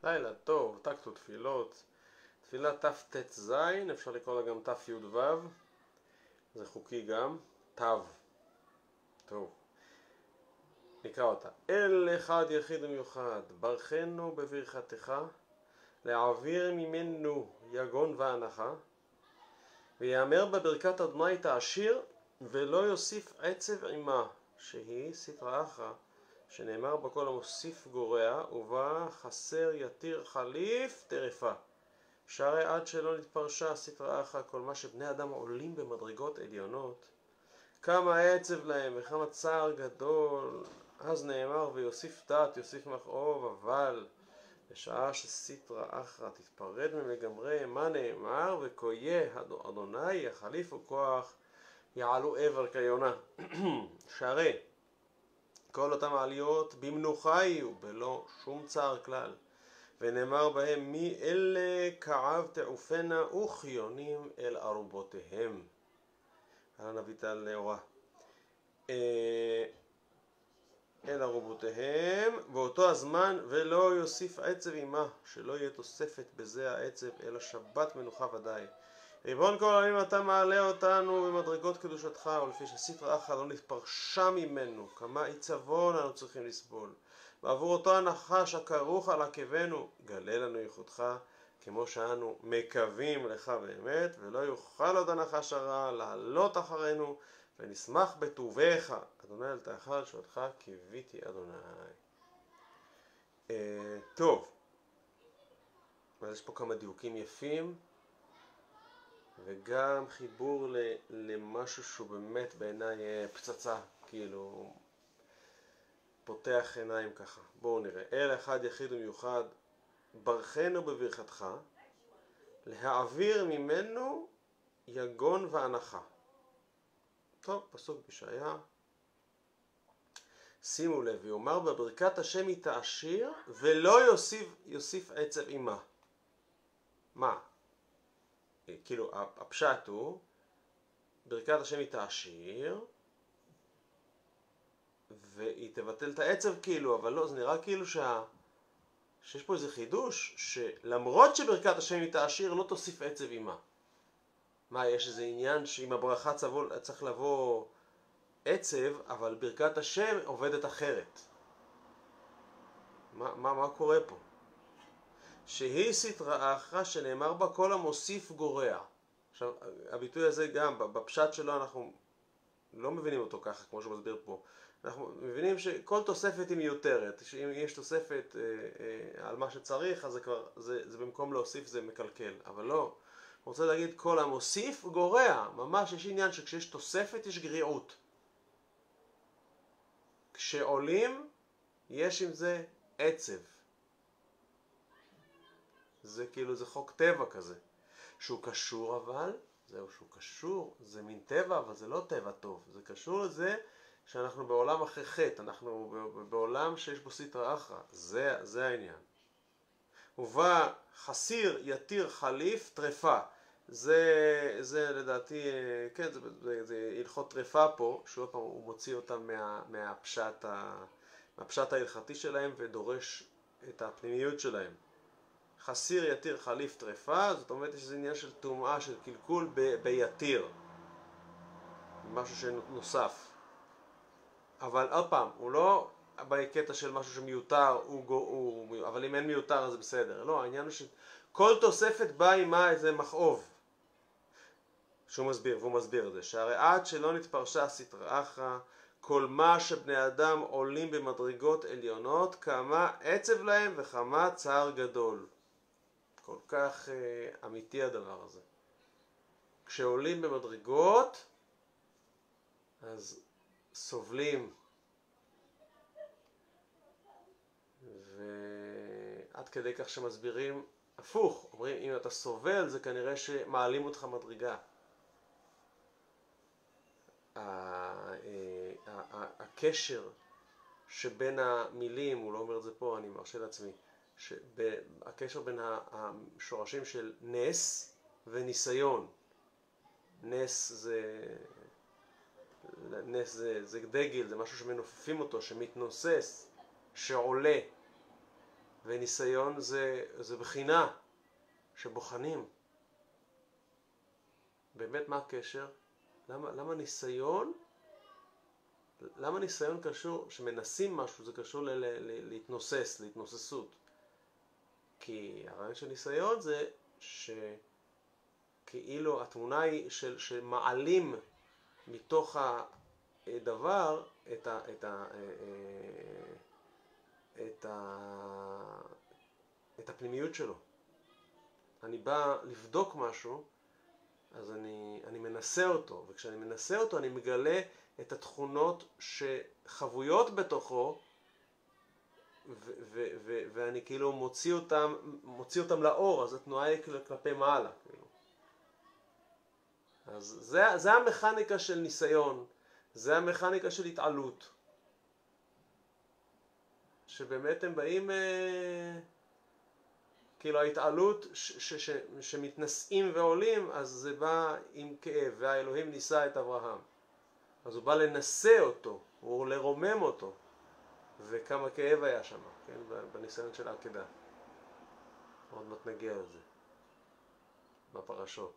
לילה טוב, טקט ותפילות. תפילה תט"ז, אפשר לקרוא לה גם תי"ו, זה חוקי גם, תו. טוב, נקרא אותה. אל אחד יחיד ומיוחד, ברכנו בברכתך, להעביר ממנו יגון ואנחה, ויאמר בברכת אדוני תעשיר, ולא יוסיף עצב עמה, שהיא סטרא אחרא, שנאמר בכל המוסיף גורע, ובה חסר יתיר חליף טרפה. שהרי עד שלא נתפרשה סטרא אחרא, כל מה שבני אדם עולים במדרגות עליונות, כמה עצב להם וכמה צער גדול. אז נאמר ויוסיף תת, יוסיף מכאוב, אבל בשעה שסטרא אחרא תתפרד מלגמרי, מה נאמר? וקויה אדוני יחליף וכוח יעלו עבר כיונה. שהרי כל אותם העליות במנוחה יהיו, בלא שום צער כלל. ונאמר בהם מי אלה כעב תעופנה וכיונים אל ארובותיהם. על הנביטה לאורה. אל ארובותיהם באותו הזמן, ולא יוסיף עצב עמה, שלא יהיה תוספת בזה העצב, אלא שבת מנוחה ודאי. ריבון כל העמים, אתה מעלה אותנו במדרגות קדושתך, ולפי שסטרא אחרא לא נתפרשה ממנו, כמה עיצבון אנו צריכים לסבול. ועבור אותו הנחש הכרוך על עקבנו, גלה לנו ייחודך, כמו שאנו מקווים לך באמת, ולא יוכל עוד הנחש הרע לעלות אחרינו, ונשמח בטובך, אדוני אל תאכל שאותך קיוויתי אדוני. טוב, אז יש פה כמה דיוקים יפים, וגם חיבור למשהו שהוא באמת בעיניי פצצה, כאילו פותח עיניים ככה. בואו נראה. אל אחד יחיד ומיוחד, ברכנו בברכתך, להעביר ממנו יגון ואנחה. טוב, פסוק בישעיה. שימו לב, ויאמר בברכת השם היא תעשיר, ולא יוסיף עצב עמה. מה? כאילו, הפשט הוא, ברכת השם היא תעשיר, והיא תבטל את העצב כאילו, אבל לא, זה נראה כאילו שיש פה איזה חידוש, שלמרות שברכת השם היא תעשיר, לא תוסיף עצב עמה. מה, יש איזה עניין שעם הברכה צריך לבוא עצב, אבל ברכת השם עובדת אחרת. מה קורה פה? שהיא סטרא אחרא שנאמר בה כל המוסיף גורע. עכשיו, הביטוי הזה גם, בפשט שלו אנחנו לא מבינים אותו ככה, כמו שהוא מסביר פה. אנחנו מבינים שכל תוספת היא מיותרת. שאם יש תוספת על מה שצריך, אז זה במקום להוסיף זה מקלקל. אבל לא. אני רוצה להגיד, כל המוסיף גורע. ממש יש עניין שכשיש תוספת יש גריעות. כשעולים יש עם זה עצב. זה כאילו, זה חוק טבע כזה. שהוא קשור אבל, זהו שהוא קשור, זה מין טבע, אבל זה לא טבע טוב. זה קשור לזה שאנחנו בעולם אחרי חטא, אנחנו בעולם שיש בו סטרא אחרא. זה העניין. ובא חסיר יתיר חליף טרפה. זה לדעתי, כן, זה הלכות טרפה פה, שעוד פעם הוא מוציא אותם מהפשט ההלכתי שלהם ודורש את הפנימיות שלהם. חסיר יתיר חליף טרפה, זאת אומרת שזה עניין של טומאה, של קלקול ביתיר. משהו שנוסף. אבל עוד פעם, הוא לא בקטע של משהו שמיותר, אבל אם אין מיותר אז זה בסדר. לא, העניין הוא שכל תוספת באה עימה איזה מכאוב. והוא מסביר את זה, שהרי עד שלא נתפרשה סטרא אחרא, כל מה שבני אדם עולים במדרגות עליונות, כמה עצב להם וכמה צער גדול. כל כך אמיתי הדבר הזה. כשעולים במדרגות, אז סובלים. ועד כדי כך שמסבירים הפוך. אומרים, אם אתה סובל, זה כנראה שמעלים אותך מדרגה. הקשר שבין המילים, הוא לא אומר את זה פה, אני מרשה לעצמי, הקשר בין השורשים של נס וניסיון. נס זה דגל, זה משהו שמנופפים אותו, שמתנוסס, שעולה. וניסיון זה בחינה שבוחנים. באמת מה הקשר? למה ניסיון? למה ניסיון קשור, שמנסים משהו, זה קשור להתנוסס, להתנוססות? כי הרעיון של ניסיון זה שכאילו התמונה היא שמעלים מתוך הדבר את הפנימיות שלו. אני בא לבדוק משהו, אז אני מנסה אותו, וכשאני מנסה אותו אני מגלה את התכונות שחבויות בתוכו, ואני כאילו מוציא אותם לאור, אז התנועה היא כלפי מעלה. כאילו. אז זה המכניקה של ניסיון, זה המכניקה של התעלות. שבאמת הם באים, כאילו ההתעלות שמתנשאים ועולים, אז זה בא עם כאב, והאלוהים ניסה את אברהם. אז הוא בא לנסה אותו, או לרומם אותו, וכמה כאב היה שם, כן, בניסיון של העקדה. עוד מעט נגיע לזה, בפרשות.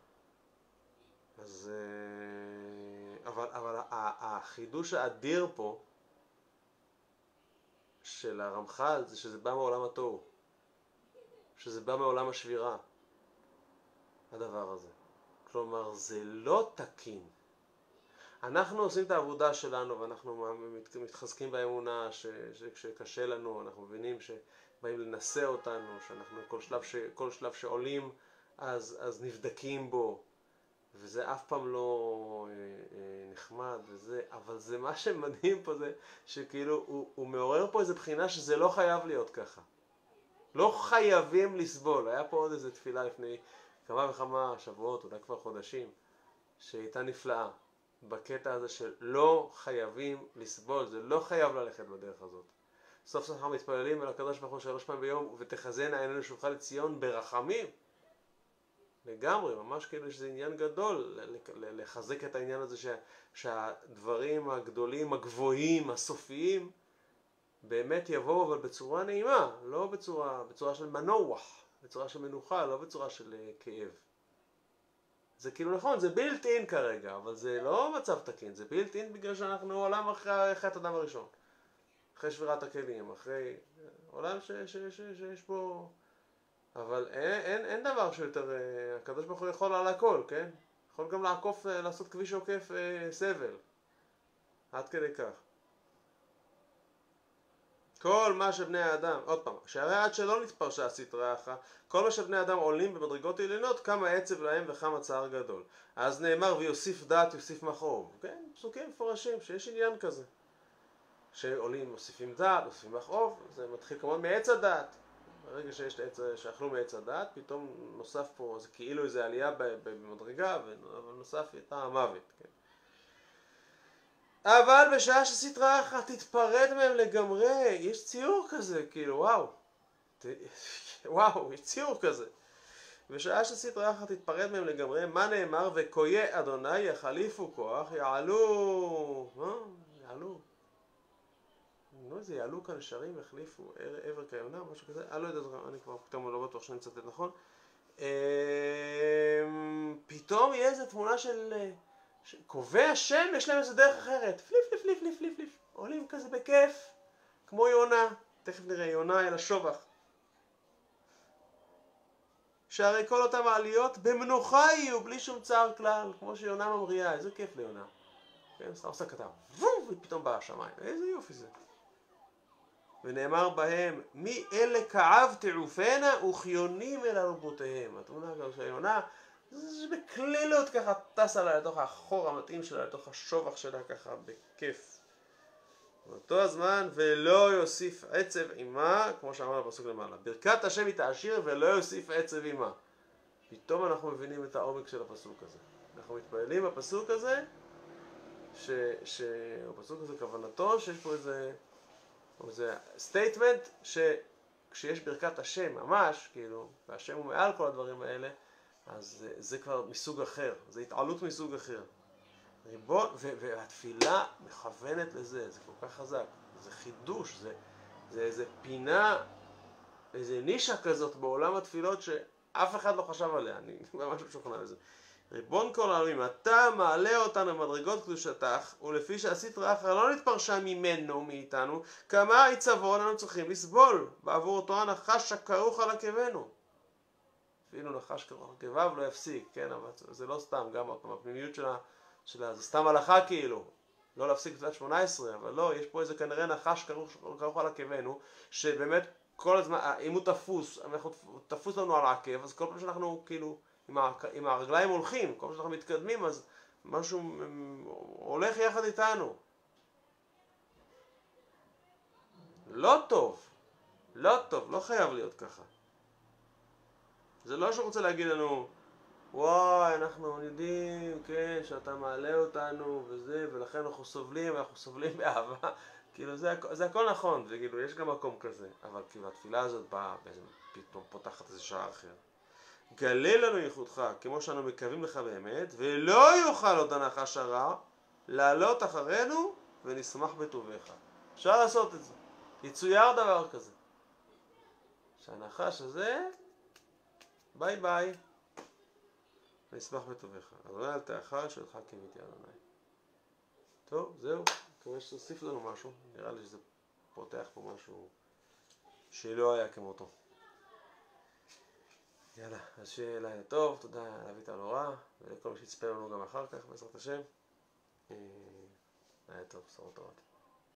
אז, אבל החידוש האדיר פה, של הרמח"ל, זה שזה בא מעולם התוהו. שזה בא מעולם השבירה, הדבר הזה. כלומר, זה לא תקין. אנחנו עושים את העבודה שלנו, ואנחנו מתחזקים באמונה שכשקשה לנו, אנחנו מבינים שבאים לנסה אותנו, שאנחנו כל שלב שעולים, אז נבדקים בו, וזה אף פעם לא נחמד, אבל זה מה שמדהים פה, זה שכאילו הוא מעורר פה איזו בחינה שזה לא חייב להיות ככה. לא חייבים לסבול. היה פה עוד איזו תפילה לפני כמה וכמה שבועות, אולי כבר חודשים, שהייתה נפלאה בקטע הזה של לא חייבים לסבול, זה לא חייב ללכת בדרך הזאת. סוף סוף אנחנו מתפללים אל הקדוש ברוך הוא 3 פעמים ביום, ותחזינה עינינו לשובך לציון ברחמים. לגמרי, ממש כאילו שזה עניין גדול לחזק את העניין הזה שהדברים הגדולים, הגבוהים, הסופיים, באמת יבואו, אבל בצורה נעימה, לא בצורה של מנוח, בצורה של מנוחה, לא בצורה של כאב. זה כאילו נכון, זה בילט אין כרגע, אבל זה לא מצב תקין, זה בילט אין בגלל שאנחנו עולם אחרי חטא אדם הראשון. אחרי שבירת הכלים, אחרי עולם שיש בו... אבל אין דבר שיותר, הקדוש ברוך הוא יכול על הכל, כן? יכול גם לעשות כביש עוקף סבל. עד כדי כך. כל מה שבני האדם, עוד פעם, שהרי עד שלא נתפרשה סטרא אחרא, כל מה שבני האדם עולים במדרגות עליונות, כמה עצב להם וכמה צער גדול. אז נאמר ויוסיף דעת יוסיף מכאוב. כן, פסוקים מפורשים שיש עניין כזה. שעולים מוסיפים דעת, מוסיפים מכאוב, זה מתחיל כמובן מעץ הדעת. ברגע שיש את העץ, שאכלו מעץ הדעת, פתאום נוסף פה, זה כאילו איזו עלייה במדרגה, ונוסף הייתה המוות, כן. אבל בשעה שסטרא אחרא תתפרד מהם לגמרי, יש ציור כזה, כאילו וואו, יש ציור כזה. בשעה שסטרא אחרא תתפרד מהם לגמרי, מה נאמר? וקויה אדוני יחליפו כוח, יעלו, יעלו. זה יעלו כאן שרים, יחליפו עבר כיונה, משהו כזה, אני לא יודע, אני כבר פתאום לא בטוח שאני מצטט נכון. פתאום יהיה איזו תמונה של קובעי השם, יש להם איזו דרך אחרת, פליף, עולים כזה בכיף, כמו יונה, תכף נראה, יונה אל השובח. שהרי כל אותם העליות במנוחה יהיו, בלי שום צער כלל, כמו שיונה ממריאה, איזה כיף ליונה. כן, סתם עושה כתב, ופתאום בא השמיים, איזה יופי זה. ונאמר בהם, מי אלה כאב תעופנה וחיונים אל ארבותיהם. התמונה גם של יונה, זה בקלילות ככה טסה לה לתוך החור המתאים שלה, לתוך השובח שלה ככה בכיף. באותו הזמן, ולא יוסיף עצב עמה, כמו שאמרנו בפסוק למעלה. ברכת השם היא תעשיר ולא יוסיף עצב עמה. פתאום אנחנו מבינים את העומק של הפסוק הזה. אנחנו מתפעלים בפסוק הזה, שהפסוק הזה כוונתו שיש פה איזה סטייטמנט שכשיש ברכת השם ממש, כאילו, והשם הוא מעל כל הדברים האלה, אז זה כבר מסוג אחר, זה התעלות מסוג אחר. והתפילה מכוונת לזה, זה כל כך חזק, זה חידוש, זה איזה פינה איזה נישה כזאת בעולם התפילות שאף אחד לא חשב עליה, אני ממש משוכנע בזה. ריבון כל העולמים, אתה מעלה אותנו למדרגות קדושתך, ולפי שהסטרא אחרא לא נתפרשה ממנו, מאיתנו, כמה עיצבון אנו צריכים לסבול, בעבור אותו הנחש הכרוך על עקבנו. אפילו נחש כרוך על עקביו לא יפסיק, כן, אבל זה לא סתם, גם הפנימיות שלה, זה סתם הלכה כאילו. לא להפסיק בתפילת 18, אבל לא, יש פה איזה כנראה נחש כרוך על עקבנו, שבאמת כל הזמן, אם הוא תפוס לנו על העקב, אז כל פעם שאנחנו כאילו עם הרגליים הולכים, כל פעם שאנחנו מתקדמים, אז משהו הולך יחד איתנו. לא טוב, לא חייב להיות ככה. זה לא שהוא רוצה להגיד לנו, וואי, אנחנו יודעים, כן, שאתה מעלה אותנו וזה, ולכן אנחנו סובלים באהבה. כאילו, זה הכל נכון, וכאילו, יש גם מקום כזה. אבל כאילו, התפילה הזאת באה, פתאום פותחת איזה שער אחר. גלה לנו ייחודך, כמו שאנו מקווים לך באמת, ולא יוכל עוד הנחש הרע לעלות אחרינו, ונשמח בטובך. אפשר לעשות את זה. יצויר דבר כזה. שהנחש הזה, ביי ביי. נשמח בטובך. אדוני אל תאכל, שלך קיוויתי אדוני. טוב, זהו. מקווה שתוסיף לנו משהו. נראה לי שזה פותח פה משהו שלא היה כמותו. יאללה, אז שיהיה לילה טוב. תודה לאביטל אורה, ולכל מי שיצפה לנו גם אחר כך, בעזרת השם. לילה טוב, בשורות טובות.